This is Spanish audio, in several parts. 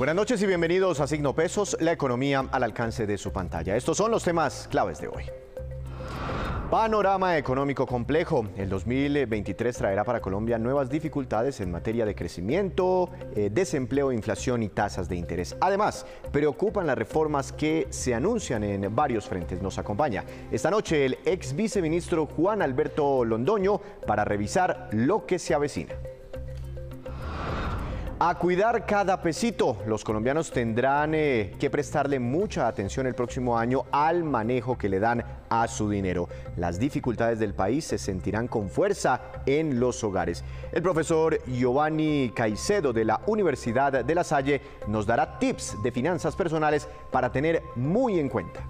Buenas noches y bienvenidos a Signo Pesos, la economía al alcance de su pantalla. Estos son los temas claves de hoy. Panorama económico complejo. El 2023 traerá para Colombia nuevas dificultades en materia de crecimiento, desempleo, inflación y tasas de interés. Además, preocupan las reformas que se anuncian en varios frentes. Nos acompaña esta noche el ex viceministro Juan Alberto Londoño para revisar lo que se avecina. A cuidar cada pesito. Los colombianos tendrán que prestarle mucha atención el próximo año al manejo que le dan a su dinero. Las dificultades del país se sentirán con fuerza en los hogares. El profesor Giovanni Caicedo de la Universidad de La Salle nos dará tips de finanzas personales para tener muy en cuenta.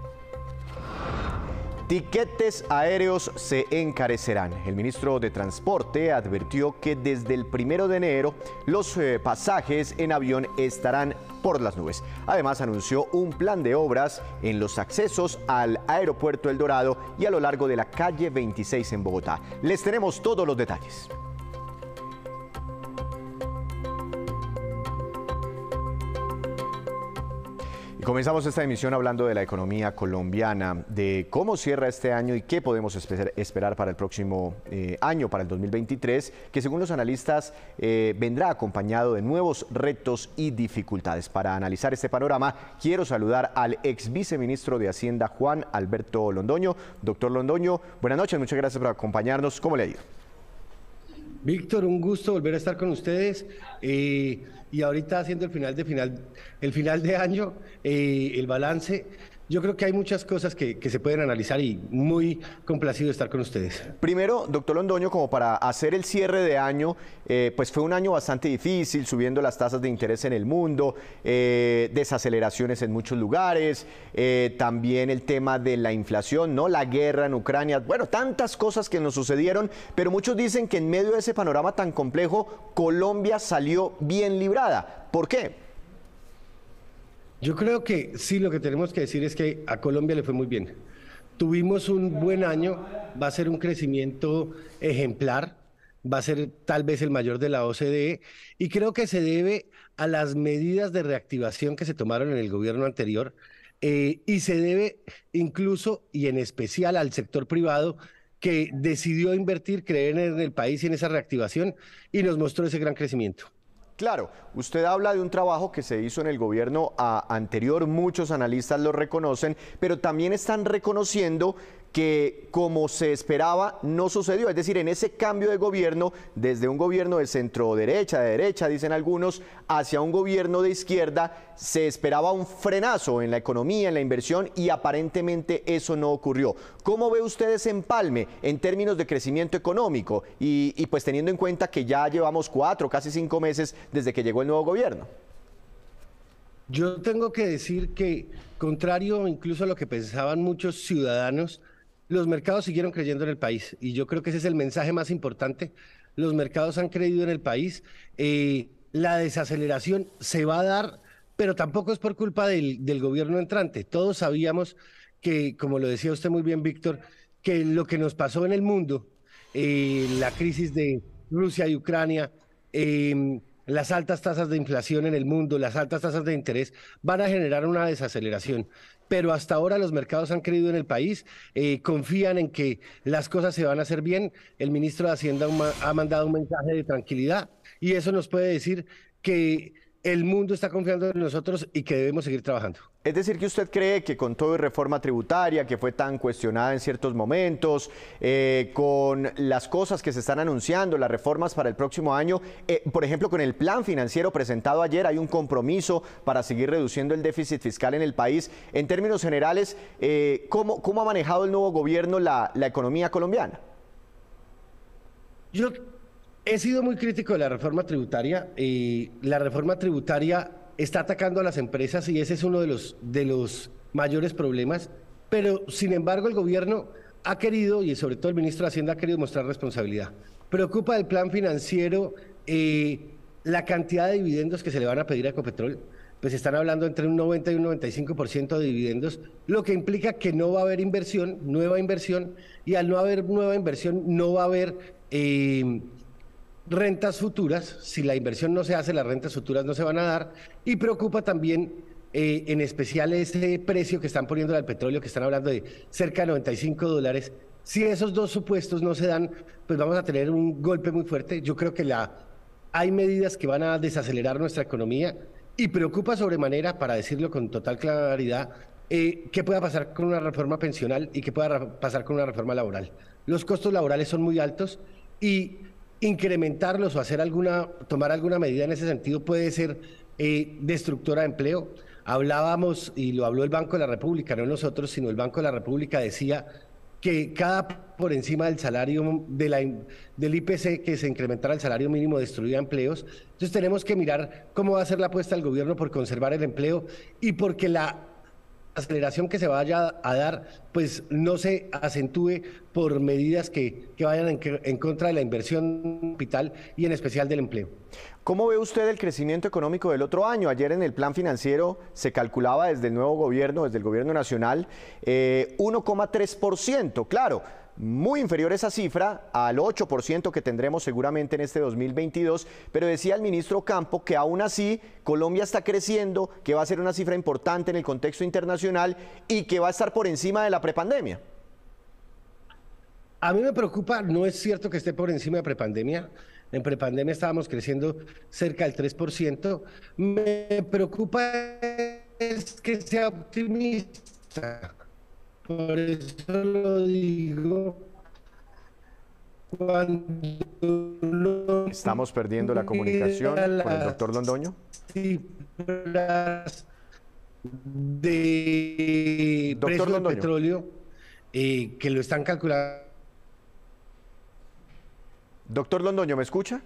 Tiquetes aéreos se encarecerán. El ministro de Transporte advirtió que desde el 1 de enero los pasajes en avión estarán por las nubes. Además, anunció un plan de obras en los accesos al aeropuerto El Dorado y a lo largo de la calle 26 en Bogotá. Les tenemos todos los detalles. Comenzamos esta emisión hablando de la economía colombiana, de cómo cierra este año y qué podemos esperar para el próximo año, para el 2023, que según los analistas vendrá acompañado de nuevos retos y dificultades. Para analizar este panorama, quiero saludar al ex viceministro de Hacienda, Juan Alberto Londoño. Doctor Londoño, buenas noches, muchas gracias por acompañarnos. ¿Cómo le ha ido? Víctor, un gusto volver a estar con ustedes y ahorita haciendo el final de año, el balance. Yo creo que hay muchas cosas que se pueden analizar y muy complacido de estar con ustedes. Primero, doctor Londoño, como para hacer el cierre de año, pues fue un año bastante difícil, subiendo las tasas de interés en el mundo, desaceleraciones en muchos lugares, también el tema de la inflación, ¿no? La guerra en Ucrania, bueno, tantas cosas que nos sucedieron, pero muchos dicen que en medio de ese panorama tan complejo, Colombia salió bien librada. ¿Por qué? Yo creo que sí, lo que tenemos que decir es que a Colombia le fue muy bien. Tuvimos un buen año, va a ser un crecimiento ejemplar, va a ser tal vez el mayor de la OCDE y creo que se debe a las medidas de reactivación que se tomaron en el gobierno anterior y se debe incluso y en especial al sector privado que decidió invertir, creer en el país y en esa reactivación y nos mostró ese gran crecimiento. Claro, usted habla de un trabajo que se hizo en el gobierno anterior, muchos analistas lo reconocen, pero también están reconociendo que como se esperaba no sucedió, es decir, en ese cambio de gobierno, desde un gobierno de centro derecha, dicen algunos, hacia un gobierno de izquierda, se esperaba un frenazo en la economía, en la inversión y aparentemente eso no ocurrió. ¿Cómo ve usted ese empalme en términos de crecimiento económico y pues teniendo en cuenta que ya llevamos 4, casi 5 meses desde que llegó el nuevo gobierno? Yo tengo que decir que, contrario incluso a lo que pensaban muchos ciudadanos, los mercados siguieron creyendo en el país y yo creo que ese es el mensaje más importante. Los mercados han creído en el país, la desaceleración se va a dar, pero tampoco es por culpa del gobierno entrante. Todos sabíamos que, como lo decía usted muy bien, Víctor, que lo que nos pasó en el mundo, la crisis de Rusia y Ucrania, las altas tasas de inflación en el mundo, las altas tasas de interés, van a generar una desaceleración. Pero hasta ahora los mercados han creído en el país, confían en que las cosas se van a hacer bien. El ministro de Hacienda ha mandado un mensaje de tranquilidad y eso nos puede decir que el mundo está confiando en nosotros y que debemos seguir trabajando. Es decir, que usted cree que con toda reforma tributaria, que fue tan cuestionada en ciertos momentos, con las cosas que se están anunciando, las reformas para el próximo año, por ejemplo, con el plan financiero presentado ayer, hay un compromiso para seguir reduciendo el déficit fiscal en el país. En términos generales, ¿cómo ha manejado el nuevo gobierno la economía colombiana? Yo he sido muy crítico de la reforma tributaria. La reforma tributaria está atacando a las empresas y ese es uno de los mayores problemas. Pero, sin embargo, el gobierno ha querido, y sobre todo el ministro de Hacienda ha querido mostrar responsabilidad. Preocupa el plan financiero, la cantidad de dividendos que se le van a pedir a Ecopetrol. Pues están hablando entre un 90 y un 95% de dividendos, lo que implica que no va a haber inversión, nueva inversión, y al no haber nueva inversión no va a haber rentas futuras. Si la inversión no se hace, las rentas futuras no se van a dar. Y preocupa también, en especial, ese precio que están poniendo al petróleo, que están hablando de cerca de $95. Si esos dos supuestos no se dan, pues vamos a tener un golpe muy fuerte. Yo creo que hay medidas que van a desacelerar nuestra economía y preocupa sobremanera, para decirlo con total claridad, qué pueda pasar con una reforma pensional y qué pueda pasar con una reforma laboral. Los costos laborales son muy altos y incrementarlos o tomar alguna medida en ese sentido puede ser destructora de empleo. Hablábamos, y lo habló el Banco de la República, no nosotros, sino el Banco de la República decía que por encima del salario del IPC, que se incrementara el salario mínimo, destruía empleos. Entonces tenemos que mirar cómo va a ser la apuesta del gobierno por conservar el empleo y porque la aceleración que se vaya a dar, pues no se acentúe por medidas que vayan en contra de la inversión capital y en especial del empleo. ¿Cómo ve usted el crecimiento económico del otro año? Ayer en el plan financiero se calculaba desde el nuevo gobierno, desde el gobierno nacional, 1,3%. Claro, muy inferior esa cifra al 8% que tendremos seguramente en este 2022, pero decía el ministro Campo que aún así Colombia está creciendo, que va a ser una cifra importante en el contexto internacional y que va a estar por encima de la prepandemia. A mí me preocupa, no es cierto que esté por encima de prepandemia. En prepandemia estábamos creciendo cerca del 3%. Me preocupa es que sea optimista. Por eso lo digo. Estamos perdiendo la comunicación con el doctor Londoño. Cifras de precio del petróleo que lo están calculando. Doctor Londoño, ¿me escucha?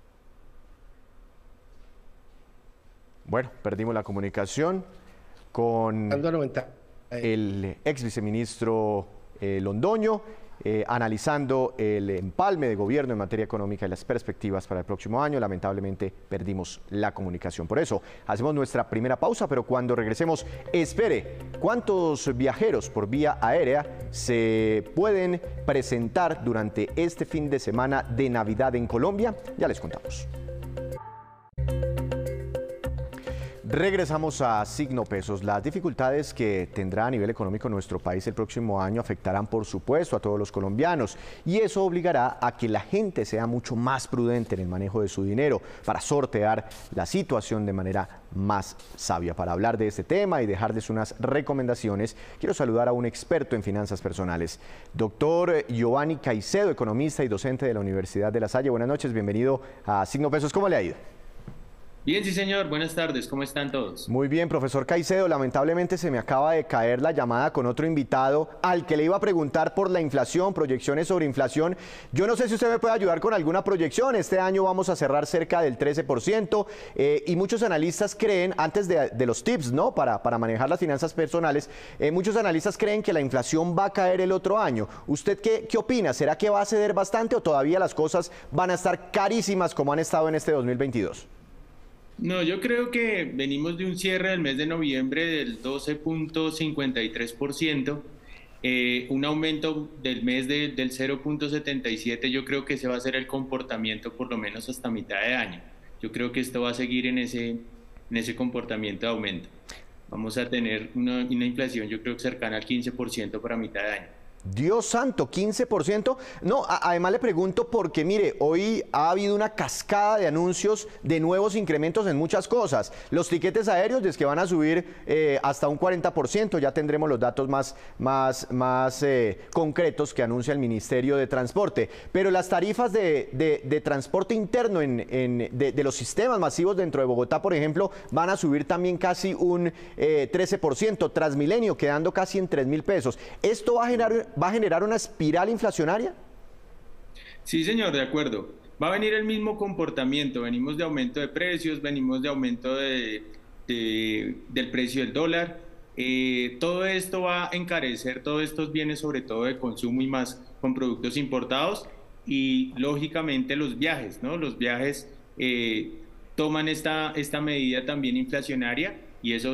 Bueno, perdimos la comunicación con el ex viceministro Londoño, analizando el empalme de gobierno en materia económica y las perspectivas para el próximo año. Lamentablemente perdimos la comunicación. Por eso hacemos nuestra primera pausa, pero cuando regresemos, espere, ¿cuántos viajeros por vía aérea se pueden presentar durante este fin de semana de Navidad en Colombia? Ya les contamos. Regresamos a Signo Pesos. Las dificultades que tendrá a nivel económico nuestro país el próximo año afectarán, por supuesto, a todos los colombianos, y eso obligará a que la gente sea mucho más prudente en el manejo de su dinero para sortear la situación de manera más sabia. Para hablar de este tema y dejarles unas recomendaciones, quiero saludar a un experto en finanzas personales, doctor Giovanni Caicedo, economista y docente de la Universidad de La Salle. Buenas noches, bienvenido a Signo Pesos. ¿Cómo le ha ido? Bien, sí señor, buenas tardes, ¿cómo están todos? Muy bien, profesor Caicedo, lamentablemente se me acaba de caer la llamada con otro invitado al que le iba a preguntar por la inflación, proyecciones sobre inflación. Yo no sé si usted me puede ayudar con alguna proyección. Este año vamos a cerrar cerca del 13% y muchos analistas creen, antes de los tips, ¿no?, para manejar las finanzas personales, muchos analistas creen que la inflación va a caer el otro año. ¿Usted qué opina? ¿Será que va a ceder bastante o todavía las cosas van a estar carísimas como han estado en este 2022? No, yo creo que venimos de un cierre del mes de noviembre del 12.53%, un aumento del mes del 0.77%. Yo creo que ese va a ser el comportamiento por lo menos hasta mitad de año. Yo creo que esto va a seguir en ese comportamiento de aumento. Vamos a tener una inflación, yo creo que cercana al 15% para mitad de año. Dios santo, 15%. No, además le pregunto porque, mire, hoy ha habido una cascada de anuncios de nuevos incrementos en muchas cosas. Los tiquetes aéreos, desde que van a subir hasta un 40%, ya tendremos los datos más concretos que anuncia el Ministerio de Transporte. Pero las tarifas de transporte interno de los sistemas masivos dentro de Bogotá, por ejemplo, van a subir también casi un 13%. Transmilenio quedando casi en 3.000 pesos. ¿Esto va a generar una espiral inflacionaria? Sí, señor, de acuerdo. Va a venir el mismo comportamiento. Venimos de aumento de precios, venimos de aumento del precio del dólar. Todo esto va a encarecer todos estos bienes, sobre todo de consumo y más con productos importados. Y lógicamente los viajes, ¿no? Los viajes toman esta medida también inflacionaria. y eso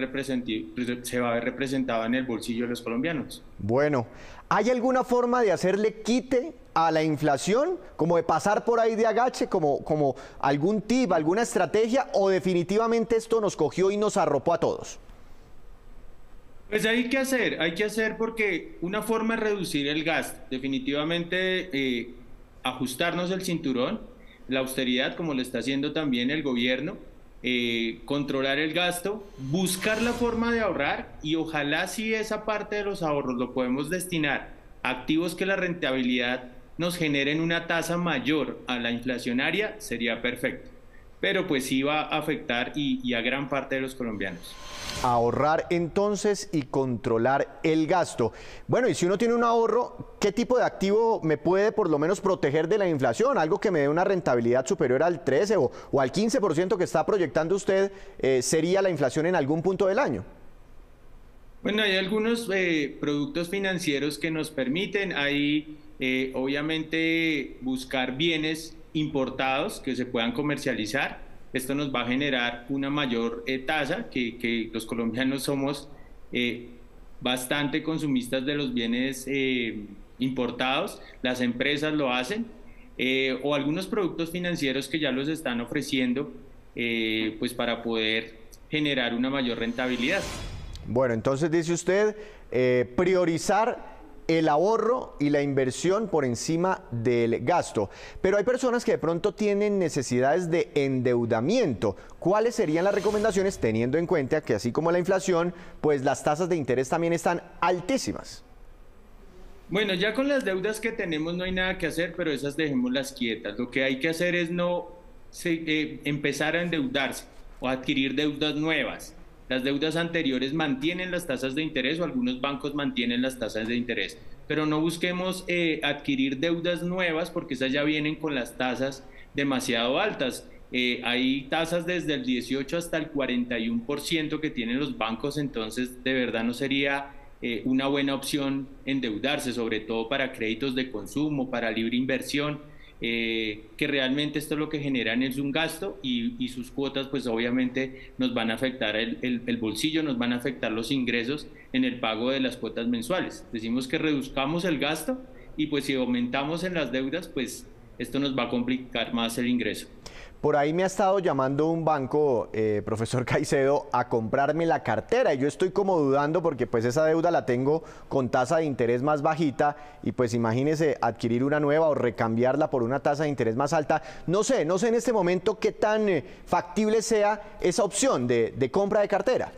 se va a ver representado en el bolsillo de los colombianos. Bueno, ¿hay alguna forma de hacerle quite a la inflación, como de pasar por ahí de agache, como algún tip, alguna estrategia, o definitivamente esto nos cogió y nos arropó a todos? Pues hay que hacer porque una forma es reducir el gasto, definitivamente ajustarnos el cinturón, la austeridad como lo está haciendo también el gobierno, controlar el gasto, buscar la forma de ahorrar y ojalá si esa parte de los ahorros lo podemos destinar a activos que la rentabilidad nos generen una tasa mayor a la inflacionaria, sería perfecto. Pero pues sí va a afectar y a gran parte de los colombianos. Ahorrar entonces y controlar el gasto. Bueno, y si uno tiene un ahorro, ¿qué tipo de activo me puede por lo menos proteger de la inflación? Algo que me dé una rentabilidad superior al 13 o al 15% que está proyectando usted, ¿sería la inflación en algún punto del año? Bueno, hay algunos productos financieros que nos permiten ahí, obviamente, buscar bienes importados que se puedan comercializar. Esto nos va a generar una mayor tasa, que los colombianos somos bastante consumistas de los bienes importados, las empresas lo hacen, o algunos productos financieros que ya los están ofreciendo pues para poder generar una mayor rentabilidad. Bueno, entonces dice usted priorizar el ahorro y la inversión por encima del gasto. Pero hay personas que de pronto tienen necesidades de endeudamiento. ¿Cuáles serían las recomendaciones teniendo en cuenta que así como la inflación, pues las tasas de interés también están altísimas? Bueno, ya con las deudas que tenemos no hay nada que hacer, pero esas dejémoslas quietas. Lo que hay que hacer es no empezar a endeudarse o adquirir deudas nuevas. Las deudas anteriores mantienen las tasas de interés o algunos bancos mantienen las tasas de interés, pero no busquemos adquirir deudas nuevas porque esas ya vienen con las tasas demasiado altas. Hay tasas desde el 18 hasta el 41% que tienen los bancos, entonces de verdad no sería una buena opción endeudarse, sobre todo para créditos de consumo, para libre inversión. Que realmente esto lo que generan es un gasto y sus cuotas pues obviamente nos van a afectar el bolsillo, nos van a afectar los ingresos en el pago de las cuotas mensuales. Decimos que reduzcamos el gasto y pues si aumentamos en las deudas pues esto nos va a complicar más el ingreso. Por ahí me ha estado llamando un banco, profesor Caicedo, a comprarme la cartera y yo estoy como dudando porque pues esa deuda la tengo con tasa de interés más bajita y pues imagínese adquirir una nueva o recambiarla por una tasa de interés más alta. No sé en este momento qué tan factible sea esa opción de compra de cartera.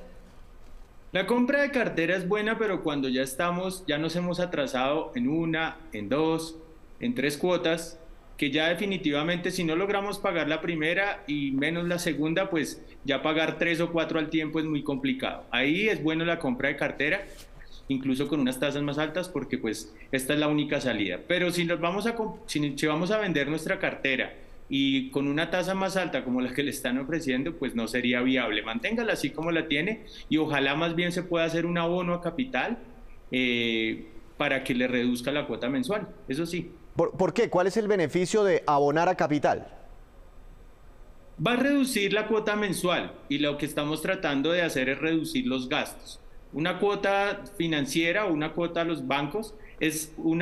La compra de cartera es buena, pero cuando ya nos hemos atrasado en una, en dos, en tres cuotas, que ya definitivamente si no logramos pagar la primera y menos la segunda, pues ya pagar 3 o 4 al tiempo es muy complicado. Ahí es bueno la compra de cartera, incluso con unas tasas más altas, porque pues esta es la única salida. Pero si vamos a vender nuestra cartera y con una tasa más alta como la que le están ofreciendo, pues no sería viable. Manténgala así como la tiene y ojalá más bien se pueda hacer un abono a capital para que le reduzca la cuota mensual, eso sí. ¿Por qué? ¿Cuál es el beneficio de abonar a capital? Va a reducir la cuota mensual y lo que estamos tratando de hacer es reducir los gastos. Una cuota financiera o una cuota a los bancos es un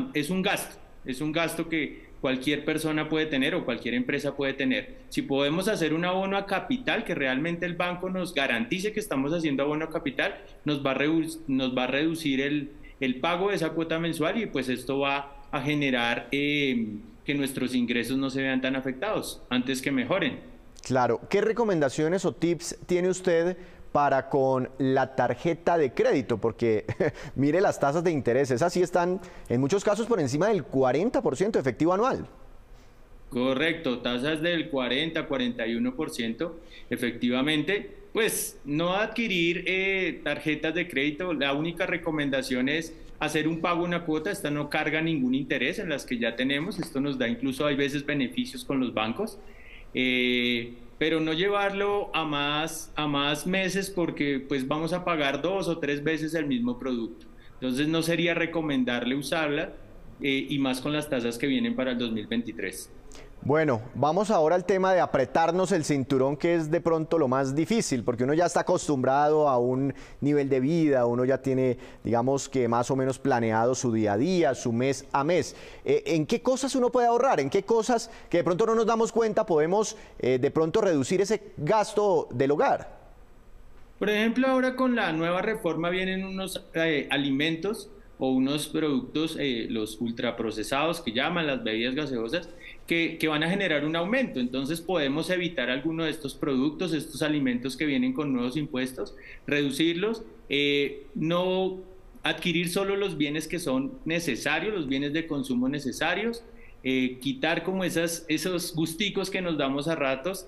gasto que cualquier persona puede tener o cualquier empresa puede tener. Si podemos hacer un abono a capital, que realmente el banco nos garantice que estamos haciendo abono a capital, nos va a reducir el pago de esa cuota mensual y pues esto va a generar que nuestros ingresos no se vean tan afectados, antes que mejoren. Claro. ¿Qué recomendaciones o tips tiene usted para con la tarjeta de crédito? Porque mire las tasas de interés, esas sí están en muchos casos por encima del 40% efectivo anual. Correcto, tasas del 40, 41%, efectivamente. Pues no adquirir tarjetas de crédito, la única recomendación es hacer un pago, una cuota, esta no carga ningún interés en las que ya tenemos, esto nos da incluso hay veces beneficios con los bancos, pero no llevarlo a más meses porque pues vamos a pagar 2 o 3 veces el mismo producto. Entonces no sería recomendarle usarla y más con las tasas que vienen para el 2023. Bueno, vamos ahora al tema de apretarnos el cinturón, que es de pronto lo más difícil, porque uno ya está acostumbrado a un nivel de vida, uno ya tiene, digamos que más o menos planeado su día a día, su mes a mes. ¿En qué cosas uno puede ahorrar? ¿En qué cosas que de pronto no nos damos cuenta podemos de pronto reducir ese gasto del hogar? Por ejemplo, ahora con la nueva reforma vienen unos alimentos o unos productos, los ultraprocesados que llaman las bebidas gaseosas, que van a generar un aumento. Entonces podemos evitar alguno de estos productos, estos alimentos que vienen con nuevos impuestos, reducirlos, no adquirir solo los bienes que son necesarios, los bienes de consumo necesarios, quitar como esos gusticos que nos damos a ratos.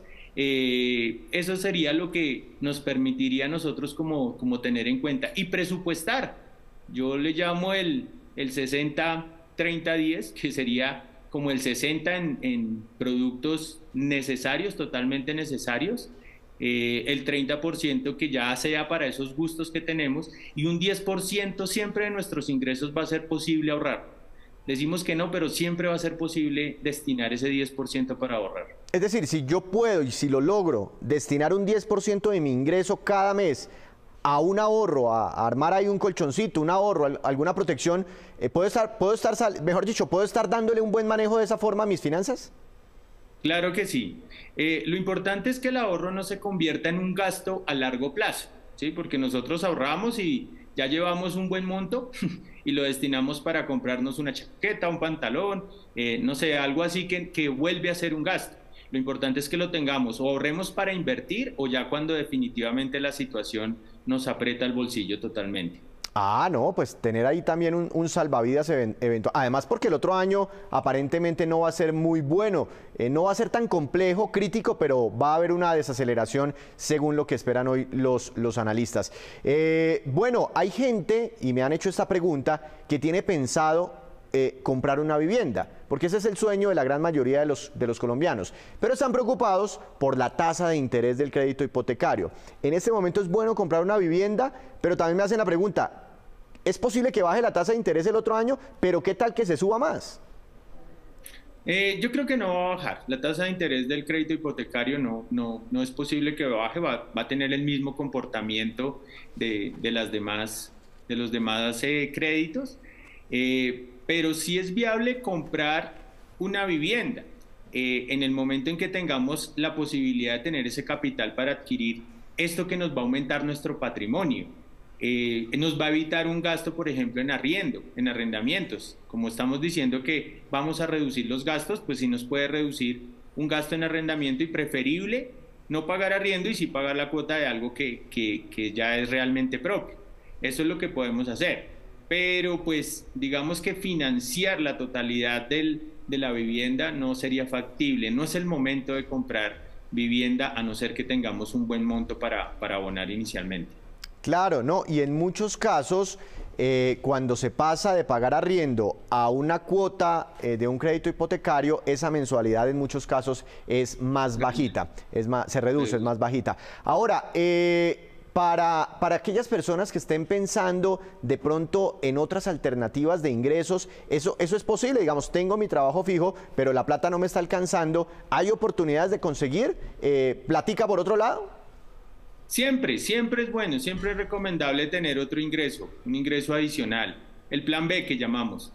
Eso sería lo que nos permitiría a nosotros como tener en cuenta y presupuestar. Yo le llamo el 60-30-10, que sería como el 60 en productos necesarios, totalmente necesarios, el 30% que ya sea para esos gustos que tenemos, y un 10% siempre de nuestros ingresos va a ser posible ahorrar. Decimos que no, pero siempre va a ser posible destinar ese 10% para ahorrar. Es decir, si yo puedo y si lo logro destinar un 10% de mi ingreso cada mes a un ahorro, a armar ahí un colchoncito, un ahorro, alguna protección, ¿puedo estar dándole un buen manejo de esa forma a mis finanzas? Claro que sí. Lo importante es que el ahorro no se convierta en un gasto a largo plazo, ¿sí? Porque nosotros ahorramos y ya llevamos un buen monto y lo destinamos para comprarnos una chaqueta, un pantalón, no sé, algo así que vuelve a ser un gasto. Lo importante es que lo tengamos o ahorremos para invertir o ya cuando definitivamente la situación nos aprieta el bolsillo totalmente. Ah, no, pues tener ahí también un salvavidas eventual. Además, porque el otro año aparentemente no va a ser muy bueno, no va a ser tan complejo, crítico, pero va a haber una desaceleración según lo que esperan hoy los analistas. Bueno, hay gente, y me han hecho esta pregunta, que tiene pensado comprar una vivienda, porque ese es el sueño de la gran mayoría de los colombianos, pero están preocupados por la tasa de interés del crédito hipotecario. En este momento es bueno comprar una vivienda, pero también me hacen la pregunta, ¿es posible que baje la tasa de interés el otro año, pero qué tal que se suba más? Yo creo que no va a bajar. La tasa de interés del crédito hipotecario no es posible que baje, va a tener el mismo comportamiento de los demás créditos. Pero sí es viable comprar una vivienda en el momento en que tengamos la posibilidad de tener ese capital para adquirir esto que nos va a aumentar nuestro patrimonio. Nos va a evitar un gasto, por ejemplo, en arriendo, en arrendamientos. Como estamos diciendo que vamos a reducir los gastos, pues sí nos puede reducir un gasto en arrendamiento y preferible no pagar arriendo y sí pagar la cuota de algo que ya es realmente propio. Eso es lo que podemos hacer. Pero pues digamos que financiar la totalidad de la vivienda no sería factible, no es el momento de comprar vivienda a no ser que tengamos un buen monto para abonar inicialmente. Claro, no, y en muchos casos cuando se pasa de pagar arriendo a una cuota de un crédito hipotecario, esa mensualidad en muchos casos es más bajita, se reduce, es más bajita. Ahora, para aquellas personas que estén pensando de pronto en otras alternativas de ingresos, eso es posible, digamos, tengo mi trabajo fijo, pero la plata no me está alcanzando, ¿hay oportunidades de conseguir platica por otro lado? Siempre es bueno, siempre es recomendable tener otro ingreso, un ingreso adicional, el plan B que llamamos.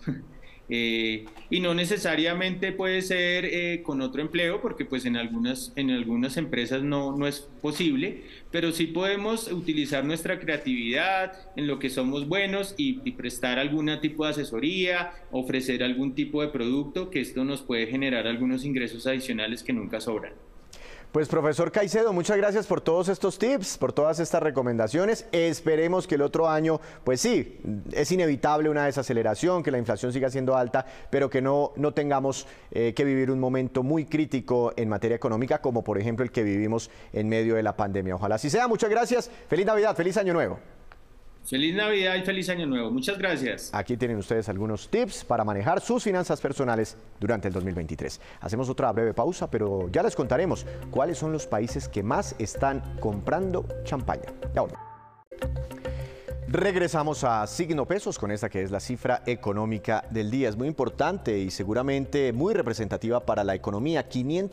Y no necesariamente puede ser con otro empleo, porque pues en algunas empresas no es posible, pero sí podemos utilizar nuestra creatividad en lo que somos buenos y prestar algún tipo de asesoría, ofrecer algún tipo de producto, que esto nos puede generar algunos ingresos adicionales que nunca sobran. Pues profesor Caicedo, muchas gracias por todos estos tips, por todas estas recomendaciones. Esperemos que el otro año, pues sí, es inevitable una desaceleración, que la inflación siga siendo alta, pero que no tengamos que vivir un momento muy crítico en materia económica, como por ejemplo el que vivimos en medio de la pandemia. Ojalá así sea. Muchas gracias. Feliz Navidad, feliz Año Nuevo. Feliz Navidad y feliz Año Nuevo. Muchas gracias. Aquí tienen ustedes algunos tips para manejar sus finanzas personales durante el 2023. Hacemos otra breve pausa, pero ya les contaremos cuáles son los países que más están comprando champaña. Ya volvemos. Regresamos a Signo Pesos con esta que es la cifra económica del día. Es muy importante y seguramente muy representativa para la economía,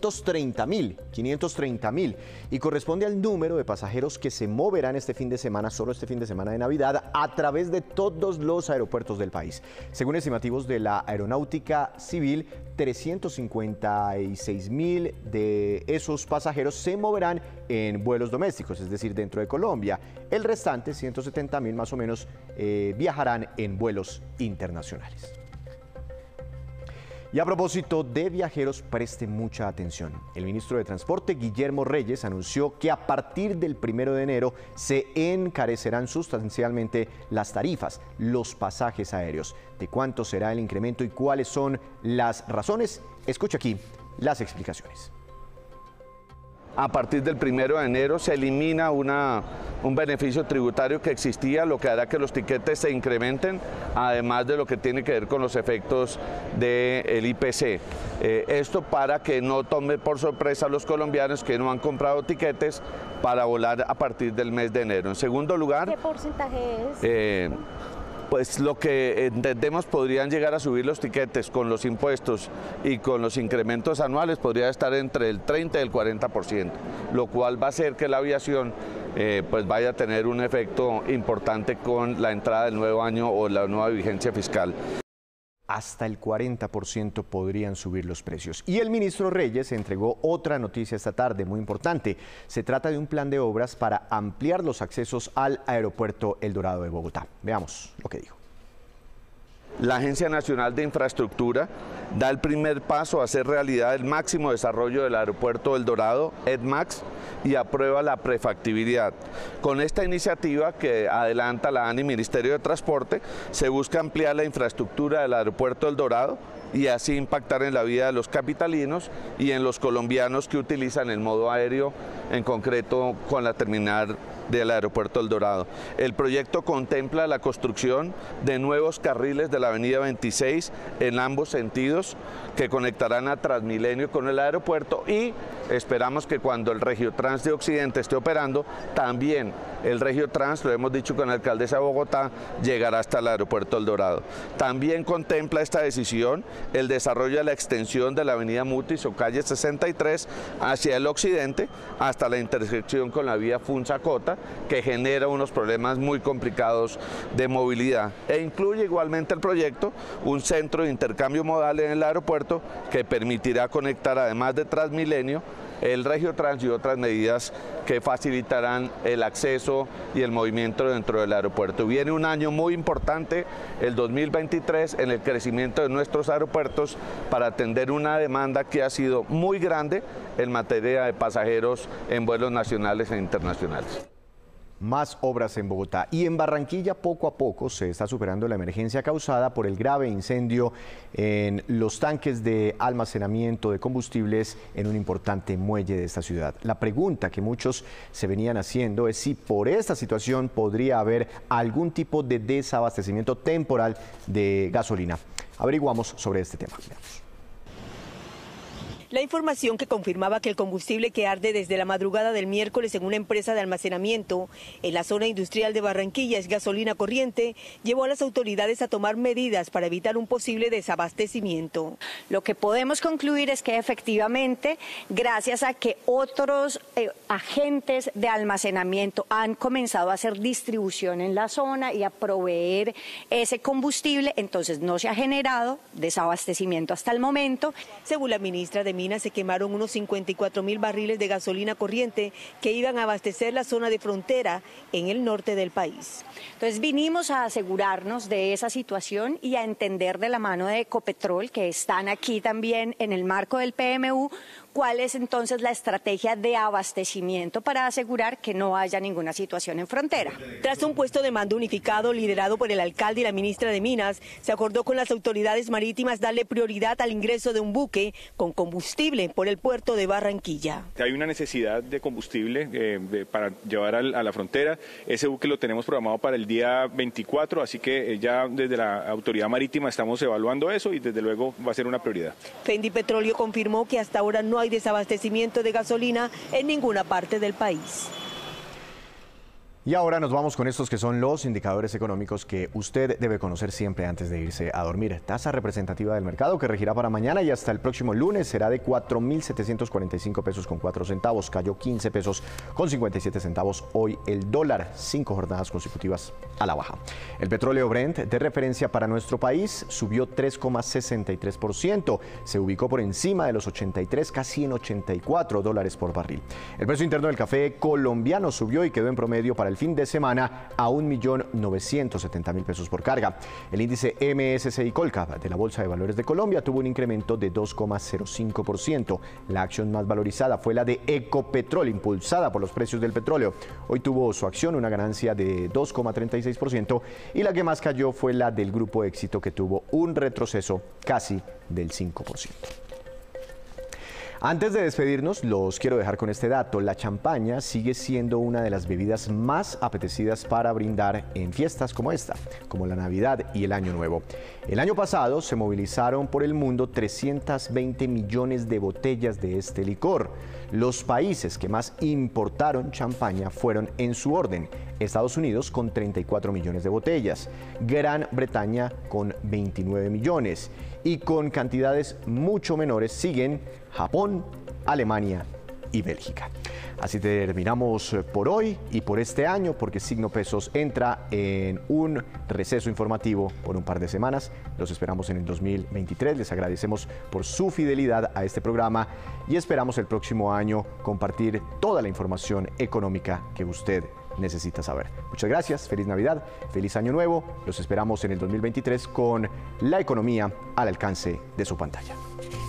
530.000, y corresponde al número de pasajeros que se moverán este fin de semana, solo este fin de semana de Navidad, a través de todos los aeropuertos del país. Según estimativos de la Aeronáutica Civil, 356.000 de esos pasajeros se moverán en vuelos domésticos, es decir, dentro de Colombia. El restante, 170.000 más o menos, viajarán en vuelos internacionales. Y a propósito de viajeros, preste mucha atención. El ministro de Transporte, Guillermo Reyes, anunció que a partir del 1 de enero se encarecerán sustancialmente las tarifas, los pasajes aéreos. ¿De cuánto será el incremento y cuáles son las razones? Escucha aquí las explicaciones. A partir del 1 de enero se elimina un beneficio tributario que existía, lo que hará que los tiquetes se incrementen, además de lo que tiene que ver con los efectos del IPC. Esto para que no tome por sorpresa a los colombianos que no han comprado tiquetes para volar a partir del mes de enero. En segundo lugar, ¿qué porcentaje es? Pues lo que entendemos podrían llegar a subir los tiquetes con los impuestos y con los incrementos anuales, podría estar entre el 30 y el 40%, lo cual va a hacer que la aviación pues vaya a tener un efecto importante con la entrada del nuevo año o la nueva vigencia fiscal. Hasta el 40% podrían subir los precios. Y el ministro Reyes entregó otra noticia esta tarde muy importante. Se trata de un plan de obras para ampliar los accesos al aeropuerto El Dorado de Bogotá. Veamos lo que dijo. La Agencia Nacional de Infraestructura da el primer paso a hacer realidad el máximo desarrollo del aeropuerto El Dorado, EDMAX, y aprueba la prefactibilidad. Con esta iniciativa que adelanta la ANI Ministerio de Transporte, se busca ampliar la infraestructura del aeropuerto El Dorado y así impactar en la vida de los capitalinos y en los colombianos que utilizan el modo aéreo, en concreto con la terminal del aeropuerto El Dorado. El proyecto contempla la construcción de nuevos carriles de la avenida 26 en ambos sentidos que conectarán a Transmilenio con el aeropuerto, y esperamos que cuando el Regiotrans de Occidente esté operando, también el Regiotrans, lo hemos dicho con la alcaldesa de Bogotá, llegará hasta el aeropuerto El Dorado. También contempla esta decisión el desarrollo de la extensión de la avenida Mutis o calle 63 hacia el occidente hasta la intersección con la vía Funza-Cota, que genera unos problemas muy complicados de movilidad, e incluye igualmente el proyecto un centro de intercambio modal en el aeropuerto que permitirá conectar, además de Transmilenio, el Regiotrans y otras medidas que facilitarán el acceso y el movimiento dentro del aeropuerto. Viene un año muy importante, el 2023, en el crecimiento de nuestros aeropuertos para atender una demanda que ha sido muy grande en materia de pasajeros en vuelos nacionales e internacionales. Más obras en Bogotá y en Barranquilla. Poco a poco se está superando la emergencia causada por el grave incendio en los tanques de almacenamiento de combustibles en un importante muelle de esta ciudad. La pregunta que muchos se venían haciendo es si por esta situación podría haber algún tipo de desabastecimiento temporal de gasolina. Averiguamos sobre este tema. Veamos. La información que confirmaba que el combustible que arde desde la madrugada del miércoles en una empresa de almacenamiento en la zona industrial de Barranquilla es gasolina corriente llevó a las autoridades a tomar medidas para evitar un posible desabastecimiento. Lo que podemos concluir es que efectivamente, gracias a que otros agentes de almacenamiento han comenzado a hacer distribución en la zona y a proveer ese combustible, entonces no se ha generado desabastecimiento hasta el momento. Según la ministra de Minas, se quemaron unos 54.000 barriles de gasolina corriente que iban a abastecer la zona de frontera en el norte del país. Entonces vinimos a asegurarnos de esa situación y a entender de la mano de Ecopetrol, que están aquí también en el marco del PMU, cuál es entonces la estrategia de abastecimiento para asegurar que no haya ninguna situación en frontera. Tras un puesto de mando unificado liderado por el alcalde y la ministra de Minas, se acordó con las autoridades marítimas darle prioridad al ingreso de un buque con combustible por el puerto de Barranquilla. Hay una necesidad de combustible para llevar a la frontera. Ese buque lo tenemos programado para el día 24, así que ya desde la autoridad marítima estamos evaluando eso y desde luego va a ser una prioridad. Fendi Petróleo confirmó que hasta ahora no hay desabastecimiento de gasolina en ninguna parte del país. Y ahora nos vamos con estos que son los indicadores económicos que usted debe conocer siempre antes de irse a dormir. Tasa representativa del mercado que regirá para mañana y hasta el próximo lunes será de 4.745 pesos con 4 centavos. Cayó 15 pesos con 57 centavos hoy el dólar, 5 jornadas consecutivas a la baja. El petróleo Brent de referencia para nuestro país subió 3,63%. Se ubicó por encima de los 83, casi en 84 dólares por barril. El precio interno del café colombiano subió y quedó en promedio para el fin de semana a 1.970.000 pesos por carga. El índice MSCI Colcap de la Bolsa de Valores de Colombia tuvo un incremento de 2,05%. La acción más valorizada fue la de Ecopetrol, impulsada por los precios del petróleo. Hoy tuvo su acción una ganancia de 2,36% y la que más cayó fue la del Grupo Éxito, que tuvo un retroceso casi del 5%. Antes de despedirnos, los quiero dejar con este dato. La champaña sigue siendo una de las bebidas más apetecidas para brindar en fiestas como esta, como la Navidad y el Año Nuevo. El año pasado se movilizaron por el mundo 320 millones de botellas de este licor. Los países que más importaron champaña fueron en su orden: Estados Unidos con 34 millones de botellas, Gran Bretaña con 29 millones y con cantidades mucho menores siguen Japón, Alemania y Bélgica. Así terminamos por hoy y por este año, porque Signo Pesos entra en un receso informativo por un par de semanas. Los esperamos en el 2023. Les agradecemos por su fidelidad a este programa y esperamos el próximo año compartir toda la información económica que usted necesita saber. Muchas gracias, feliz Navidad, feliz Año Nuevo. Los esperamos en el 2023 con la economía al alcance de su pantalla.